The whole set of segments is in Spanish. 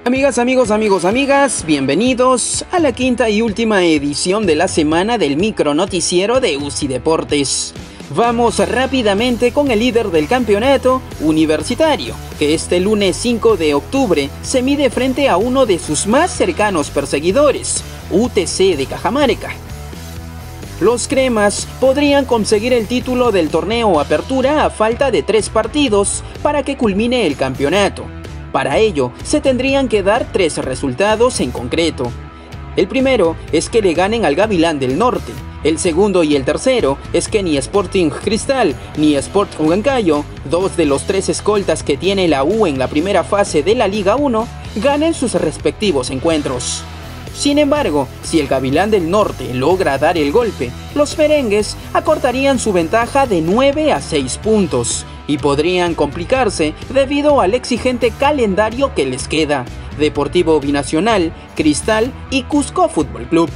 Amigas, bienvenidos a la quinta y última edición de la semana del micro noticiero de UCI Deportes. Vamos rápidamente con el líder del campeonato, Universitario, que este lunes 5 de octubre se mide frente a uno de sus más cercanos perseguidores, UTC de Cajamarca. Los cremas podrían conseguir el título del torneo Apertura a falta de 3 partidos para que culmine el campeonato. Para ello, se tendrían que dar 3 resultados en concreto. El primero es que le ganen al Gavilán del Norte. El segundo y el tercero es que ni Sporting Cristal ni Sport Huancayo, 2 de los 3 escoltas que tiene la U en la primera fase de la Liga 1, ganen sus respectivos encuentros. Sin embargo, si el Gavilán del Norte logra dar el golpe, los merengues acortarían su ventaja de 9 a 6 puntos y podrían complicarse debido al exigente calendario que les queda: Deportivo Binacional, Cristal y Cusco Fútbol Club.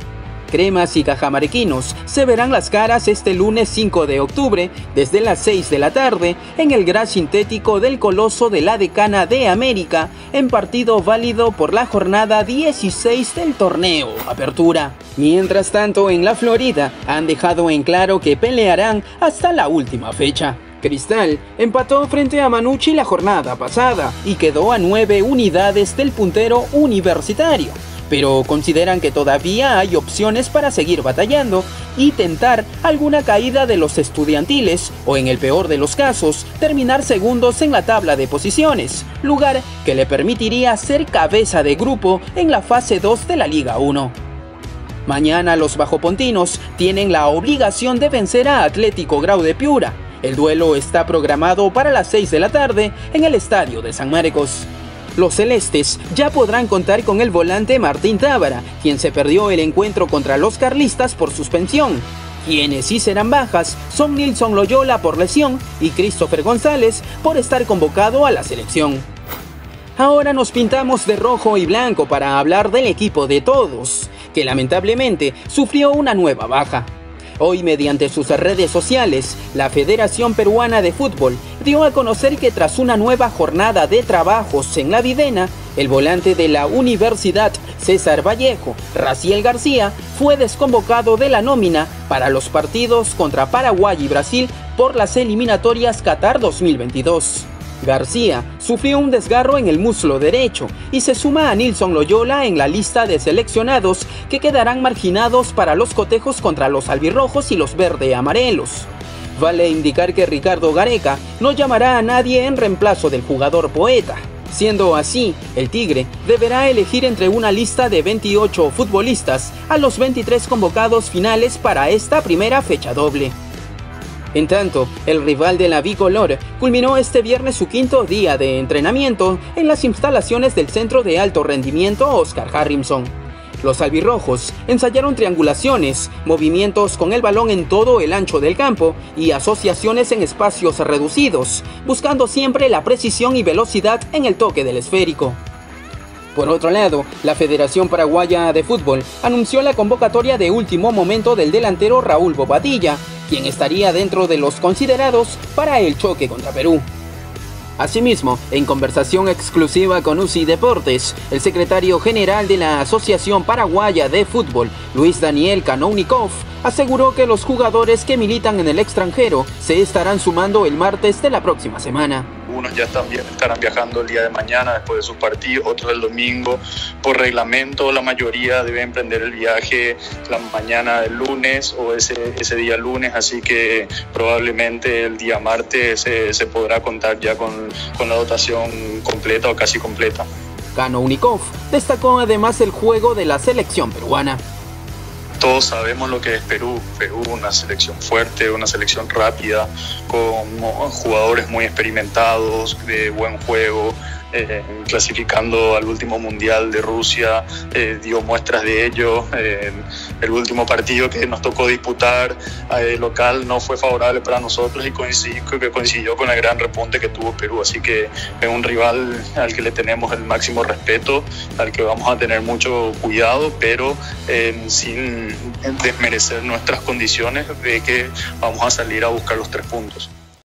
Cremas y cajamarquinos se verán las caras este lunes 5 de octubre desde las 6 de la tarde en el gras sintético del Coloso de la Decana de América, en partido válido por la jornada 16 del torneo Apertura. Mientras tanto, en la Florida han dejado en claro que pelearán hasta la última fecha. Cristal empató frente a Manucci la jornada pasada y quedó a 9 unidades del puntero Universitario, pero consideran que todavía hay opciones para seguir batallando y tentar alguna caída de los estudiantiles o, en el peor de los casos, terminar segundos en la tabla de posiciones, lugar que le permitiría ser cabeza de grupo en la fase 2 de la Liga 1. Mañana los bajopontinos tienen la obligación de vencer a Atlético Grau de Piura. El duelo está programado para las 6 de la tarde en el estadio de San Marcos. Los celestes ya podrán contar con el volante Martín Tábara, quien se perdió el encuentro contra los carlistas por suspensión. Quienes sí serán bajas son Nilson Loyola por lesión y Christopher González por estar convocado a la selección. Ahora nos pintamos de rojo y blanco para hablar del equipo de todos, que lamentablemente sufrió una nueva baja. Hoy, mediante sus redes sociales, la Federación Peruana de Fútbol dio a conocer que tras una nueva jornada de trabajos en la Videna, el volante de la Universidad, César Vallejo, Raciel García, fue desconvocado de la nómina para los partidos contra Paraguay y Brasil por las eliminatorias Qatar 2022. García sufrió un desgarro en el muslo derecho y se suma a Nilson Loyola en la lista de seleccionados que quedarán marginados para los cotejos contra los albirrojos y los verde amarelos. Vale indicar que Ricardo Gareca no llamará a nadie en reemplazo del jugador poeta. Siendo así, el Tigre deberá elegir entre una lista de 28 futbolistas a los 23 convocados finales para esta primera fecha doble. En tanto, el rival de la bicolor culminó este viernes su 5º día de entrenamiento en las instalaciones del Centro de Alto Rendimiento Oscar Harrison. Los albirrojos ensayaron triangulaciones, movimientos con el balón en todo el ancho del campo y asociaciones en espacios reducidos, buscando siempre la precisión y velocidad en el toque del esférico. Por otro lado, la Federación Paraguaya de Fútbol anunció la convocatoria de último momento del delantero Raúl Bobadilla, quien estaría dentro de los considerados para el choque contra Perú. Asimismo, en conversación exclusiva con UCI Deportes, el secretario general de la Asociación Paraguaya de Fútbol, Luis Daniel Kanounikov, aseguró que los jugadores que militan en el extranjero se estarán sumando el martes de la próxima semana. Unos ya estarán viajando el día de mañana después de sus partidos, otros el domingo. Por reglamento, la mayoría debe emprender el viaje la mañana del lunes o ese día lunes, así que probablemente el día martes se podrá contar ya con la dotación completa o casi completa. Kanounikov destacó además el juego de la selección peruana. Todos sabemos lo que es Perú. Perú, una selección fuerte, una selección rápida, con jugadores muy experimentados, de buen juego. Clasificando al último mundial de Rusia, dio muestras de ello. El último partido que nos tocó disputar local no fue favorable para nosotros y coincidió con el gran repunte que tuvo Perú, así que es un rival al que le tenemos el máximo respeto, al que vamos a tener mucho cuidado, pero sin desmerecer nuestras condiciones de que vamos a salir a buscar los 3 puntos.